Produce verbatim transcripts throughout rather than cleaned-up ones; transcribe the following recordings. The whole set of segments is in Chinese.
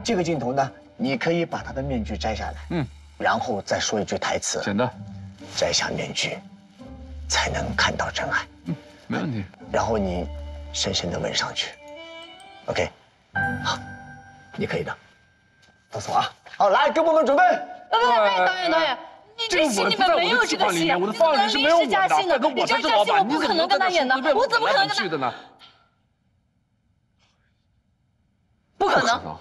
这个镜头呢，你可以把他的面具摘下来，嗯，然后再说一句台词。 简单。 摘下面具，才能看到真爱。 嗯，没问题。 然后你深深的吻上去。OK， 好，你可以的。放松啊！好，来，给我们准备。 不不，哎，导演导演。 你这戏里面没有这个戏， 我的方案里是没有我的。 加戏呢，你这个加戏我不可能跟他演的，我怎么可能跟他？不可能。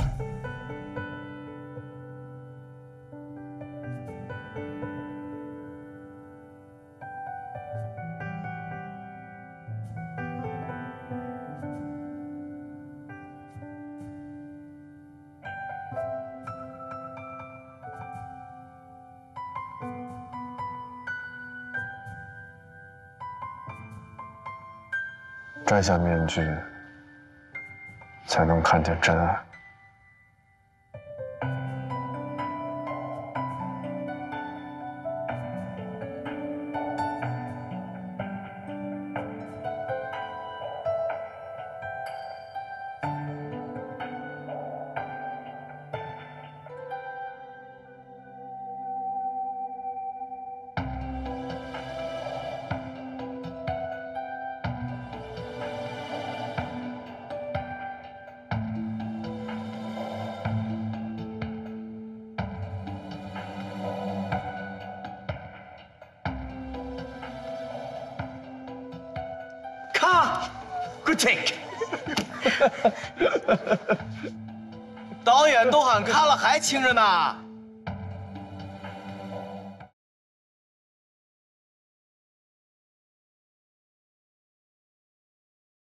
摘下面具，才能看见真爱。 Good take。 导演都喊卡了，还亲着呢。